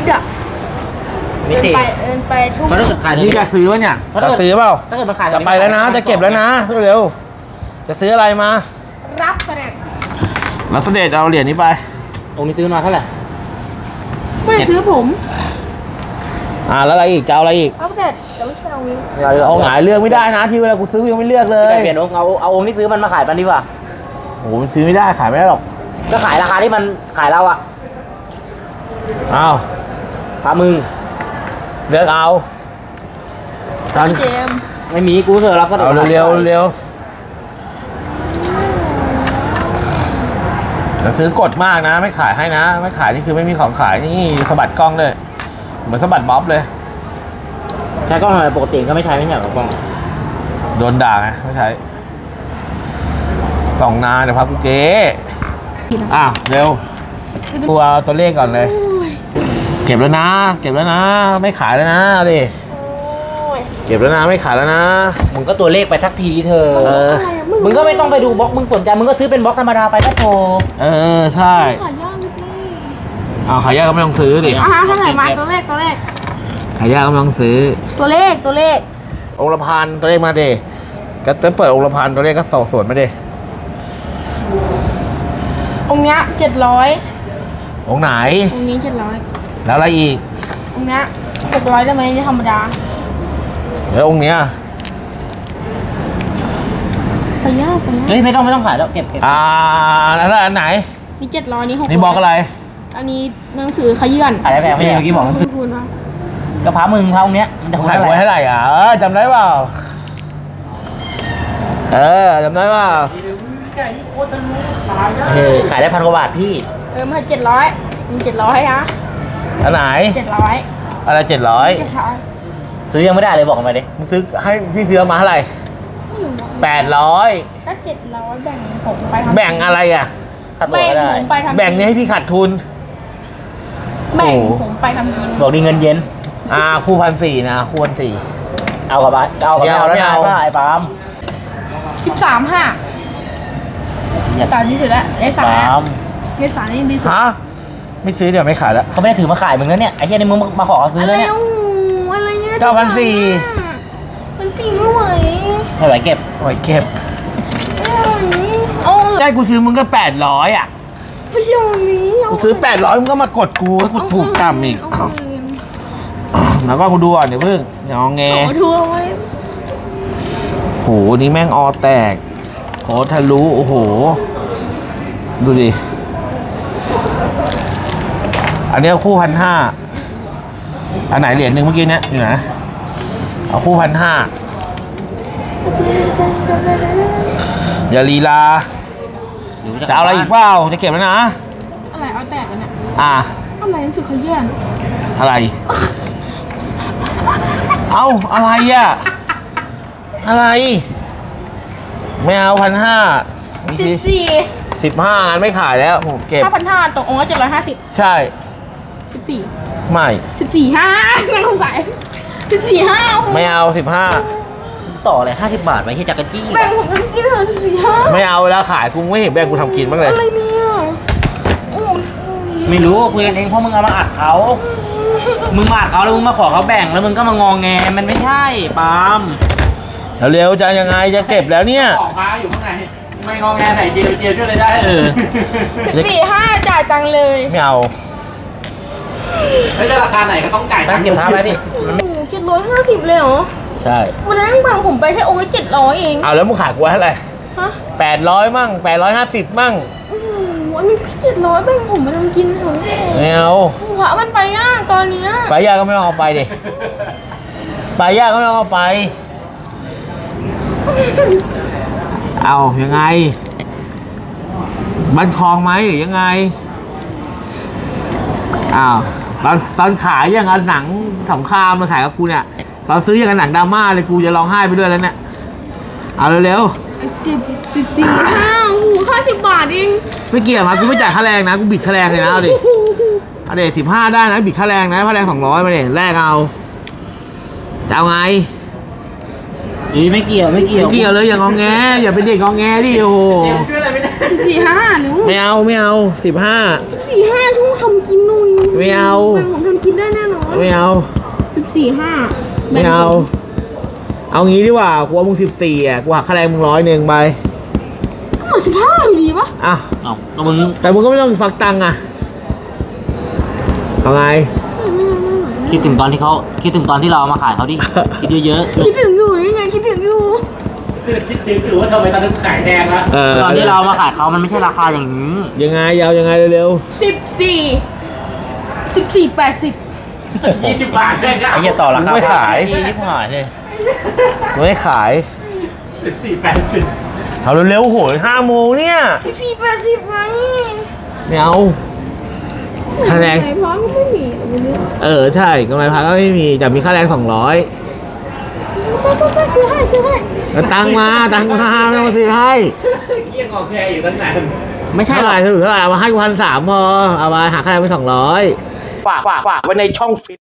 อ่ะมิติเดินไปทุกมันต้องขายนี่จะซื้อวะเนี่ยจะซื้อเปล่าถ้าเกิดมันขายจะไปแล้วนะจะเก็บแล้วนะเร็วจะซื้ออะไรมารับเสด็จรับเสด็จเอาเหรียญนี้ไปองค์นี้ซื้อมาเท่าไหร่ไม่ได้ซื้อผมแล้วอะไรอีกจะเอาอะไรอีกรับเสด็จเดี๋ยวจะเอานี้เอาหงายเลือกไม่ได้นะที่เวลากูซื้อยังไม่เลือกเลยเปลี่ยนองค์เอาองค์ที่ซื้อมันมาขายมันดีกว่าโอ้โหมันซื้อไม่ได้ขายไม่ได้หรอกก็ขายราคาที่มันขายเราอ่ะพามึงเลือกเอาเจมไม่มีกูเถอะเราก็เอาเร็วจะซื้อกดมากนะไม่ขายให้นะไม่ขายนี่คือไม่มีของขายนี่สะบัดกล้องเลยเหมือนสะบัดบ๊อบเลยใช้กล้องทำไมปกติก็ไม่ใช้ไม่ใช่หรอกล้องโดนด่าไงไม่ใช้ส่องนานเดี๋ยวพักกูเก๋เร็วตัวตัวเลขก่อนเลยเก็บแล้วนะไม่ขายแล้วนะเอาดิเก็บแล้วนะไม่ขายแล้วนะมึงก็ตัวเลขไปสักทีเธอมึงก็ไม่ต้องไปดูบล็อกมึงสนใจมึงก็ซื้อเป็นบล็อกธรรมดาไปก็พอใช่ขายยากก็ไม่ต้องซื้อดิเท่าไหร่มาตัวเลขขายยากก็ไม่ต้องซื้อตัวเลของค์ละพันตัวเลขมาดิก็จะเปิดองค์ละพันตัวเลขก็ส่วนมาดิองค์เนี้ย700 องค์ไหนองค์นี้700 แล้วอะไรอีกองค์เนี้ย600ได้ไหมนี่ธรรมดาแล้วองค์เนี้ยไปยากเฮ้ยไม่ต้องขายแล้วเก็บแล้วอันไหนนี่700นี่600 นี่บอกอะไรอันนี้หนังสือขยื่นขายได้แพงไม่ใช่เมื่อกี้บอกก็พามึงพาองค์เนี้ยมันจะขายไว้เท่าไหร่จำได้เปล่าจำได้เปล่าขายได้1,000 กว่าบาทพี่มา700มี700นะอันไหน 700 อะไรซื้อยังไม่ได้เลยบอกมาดิมึงซื้อให้พี่ซื้อมาเท่าไหร่800 ก็700แบ่งผมไปแบ่งอะไรขาดตัวก็ได้แบ่งนี้ให้พี่ขาดทุนแบ่งผมไปทำกินบอกดีเงินเย็นคู่1,400นะคู่1,400 เอากับไม่เอาไอ้ปาล์ม 13.5ตอนนี้สุดแล้วไอ้สามนี่ดีสุดไม่ซื้อเดี๋ยวไม่ขายแล้วเขาไม่ได้ถือมาขายมึงแล้วเนี่ยไอ้เหี้ยนี่มึงมาขอเขาซื้อแล้วเนี่ยอะไรเนี่ย 9,400 มันจริงไม่ไหวไม่ไหวเก็บได้กูซื้อมึงก็800 ไม่ใช่วันนี้กูซื้อ800มึงก็มากดกูให้กูถูกต่ำอีกแล้วก็กูดูก่อนเดี๋ยวเพิ่งอย่างงดูเอาไว้โหนี่แม่งแตกโหทะลุโอ้โหดูดิอันนี้คู่1,500อันไหนเหรียญหนึ่งเมื่อกี้เนี่ยอยู่นะเอาคู่1,500อย่าลีลาจะเอาอะไรอีกเปล่าจะเก็บแล้วนะอะไรเอาแตกแล้วเนี่ยอะไรรู้สึกขยื่นอะไรอะไรอะไรไม่เอา15งานไม่ขายแล้วผมเก็บ 5,500ตกองค์ละ750 ใช่ 14 ไม่ 14.5งั้นผมขาย14.5 ไม่เอาต่อเลย50 บาทไหมที่จักรจี้แบ่งผมทำกินเหรอ14.5 ไม่เอาแล้วขายกูไม่เห็นแบ่งกูทำกินบ้างเลยอะไรเนี่ยไม่รู้คุยกันเองเพราะมึงเอามาอัดเขามึงมาอัดเขาแล้วมึงมาขอเขาแบ่งแล้วมึงก็มางองแงมันไม่ใช่ปาล์มเร็วจะยังไงจะเก็บแล้วเนี่ยของค้าอยู่ข้างในไม่งองแงไหนเจียวช่วยเลยได้ 14.5จ่ายตังเลยไม่เอาไม่ได้ราคาไหนก็ต้องจ่ายตังเก็บค้าไปพี่ 750เลยเหรอใช่วันนั้นแบ่งผมไปแค่องค์ละ700เองแล้วมึงขายกูเท่าไหร่800มั่ง850มั่งวันนี้700แบ่งผมไปทำกินเถอะไม่เอาหัวมันไปยากตอนนี้ไปยากก็ไม่ต้องเอาไปดิไปยากก็ไม่ต้องเอาไปเอายังไงบันคลองไหมหรือยังไงตอนขายอย่างหนังสงครามมาขายกับกูเนี่ยตอนซื้ออย่างหนังดราม่าเลยกูจะร้องไห้ไปด้วยแล้วเนี่ยเอาเร็ว 14.5หู50 บาทเองไม่เกี่ยวครับกูไม่จ่ายค่าแรงนะกูบิดค่าแรงเลยนะเอาดิ15ได้นะบิดค่าแรงนะค่าแรง200มาดิแลกเอาจะเอาไงไม่เกี่ยวไม่เกี่ยวเลยอย่างงองแงอย่าเป็นเด็กงองแงดิโอ้โหช่วยอะไรไม่ได้ 14.5หนูไม่เอา15 14.5ช่วยทำกินหน่อยไม่เอาแบ่งผมทำกินได้แน่นอนไม่เอา 14.5 ไม่เอา เอางี้ดีกว่ากูว่ามึง14อ่ะกูหักค่าแรงมึง100ไปก็มา15อยู่ดีปะอ่ะเอ้าก็มึงแต่มึงก็ไม่ต้องฟักตังค์อ่ะเอาไงคิดถึงตอนที่เราเอามาขายเขาดิ คิดเยอะคิดถึงอยู่นี่ไงคิดถึงอยู่คิดถึงว่าทำไมตอนนั้นขายแพงละตอนที่เราเอามาขายเขามันไม่ใช่ราคาอย่างนี้ยังไงยาวยังไงเร็ว 14.80 20 บาทเลยครับไอ้เหี้ยต่อราคาไม่ขายที่ผ่านเลยๆไม่ขาย 14.80 เอาเร็วๆโหย5 โมงเนี่ย 14.80ไงไม่เอาค่าแรงไหนพร้อมก็ไม่มีใช่กำไรพักก็ไม่มีแต่มีค่าแรง200 ก็ซื้อให้แล้วตังค์มาไม่ต้องมาซื้อให้เกี่ยงออกแพงอยู่ตั้งนานไม่ใช่เท่าหไหรร่อกเท่าไหร่เอามาให้กู1,300พอเอามาหาค่าแรงไป200ฝากไว้ในช่องฟิต